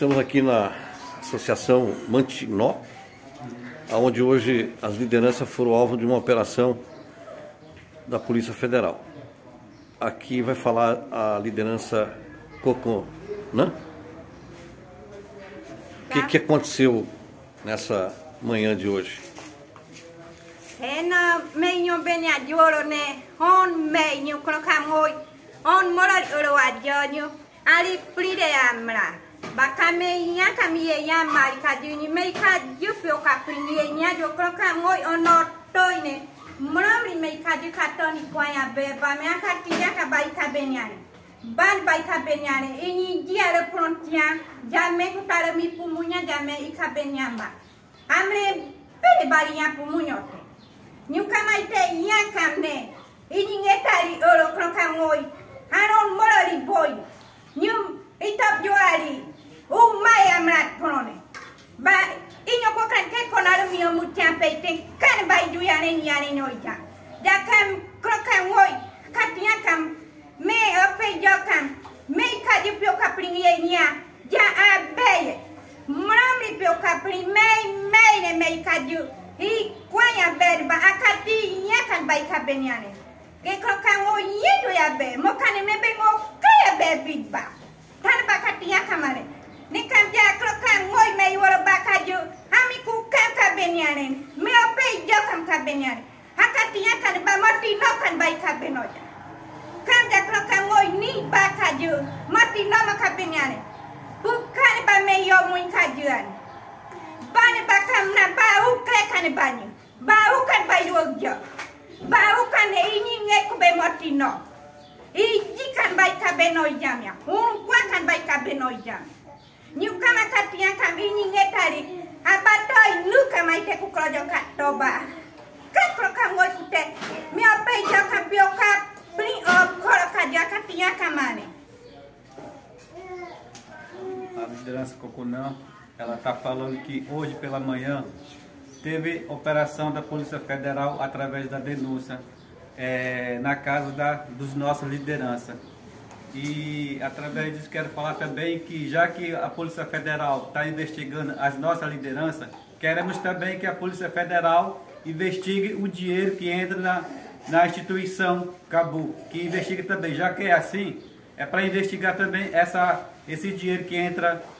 Estamos aqui na Associação Mantinó, onde hoje as lideranças foram alvo de uma operação da Polícia Federal. Aqui vai falar a liderança Cocô, né? O que aconteceu nessa manhã de hoje? Menyo benyadio ne on menyo krokamoi on morar oro adionyo ali pride amra bakame nya kamie ya marika duni meika jupio kaprinye nya jo krokamoi onor toine mramri meika ju katoni kwaya beba me akatia ka baika benyane ban baika benyane ini dia prontia jamais kutara mi pumunya jamais ikabenyamba amre pele baria pumunyote Nyukamaite yakamne, iningetari oro krokamoi, anon morari boy, nyum itap joari, umaya mrat prone. Ba inyo kokan ke konaru mio mutian peite, kan bai duyane nyane noja. Dakam krokamoi, katiakam, me ope jokam, me kadipio kaprinye nya, ja abeye. Mramri pio kaprin, me ne kadu. I kwanya berba akati nyakan baika benyane ke krokango yedo ya be mokane mebe ngo kaya be bigba tan bakati yakamare ne kan ja krokango me woro bakaju ami ku kan benyane me ope jokam ka benyane akati yakan ba mati no kan baika benoja kan ja krokango ni bakaju mati no maka benyane bukan ba me yo mun kajuan Bani bakam na bau krekane bani. Bau kan bayu ogjo. Bau kan ini ngeku be motino. Iji kan bai kabe noijam ya. Kwa kan bai kabe noijam. Nyukama katia kam ini ngetari. Abatoi luka maite kukrojo katoba. Kakro kam ngoi kute. Mi ope joka bioka pring op koro kadia katia kamane. A liderança Coconã, ela está falando que hoje pela manhã teve operação da Polícia Federal através da denúncia na casa dos nossos lideranças. E através disso quero falar também que já que a Polícia Federal está investigando as nossas lideranças, queremos também que a Polícia Federal investigue o dinheiro que entra na instituição Cabu, que investigue também, já que é assim, é para investigar também esse dinheiro que entra